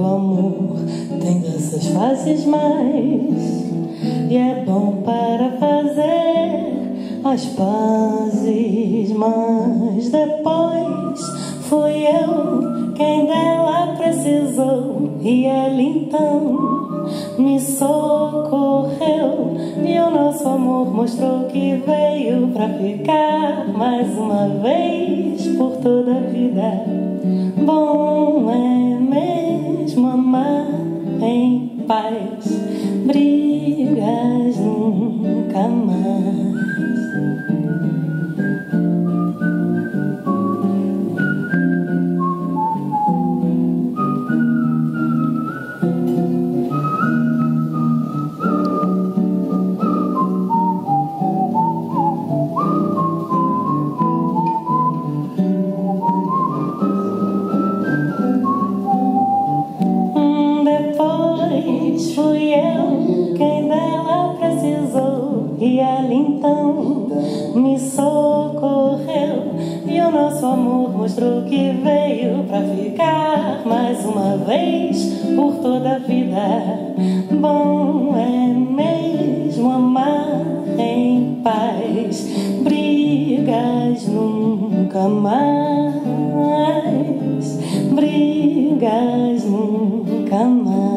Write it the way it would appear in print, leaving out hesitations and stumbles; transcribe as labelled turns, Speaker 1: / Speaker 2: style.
Speaker 1: o amor tem dessas fases mais, e é bom para fazer as pazes. Mas depois fui eu quem dela precisou, e ela então me socorreu, e o nosso amor mostrou que veio pra ficar mais uma vez por toda a vida. Bom é mesmo amar em paz, brigas nunca mais. Fui eu quem dela precisou, e ela então me socorreu, e o nosso amor mostrou que veio pra ficar mais uma vez por toda a vida. Bom é mesmo amar em paz, brigas nunca mais, brigas nunca mais.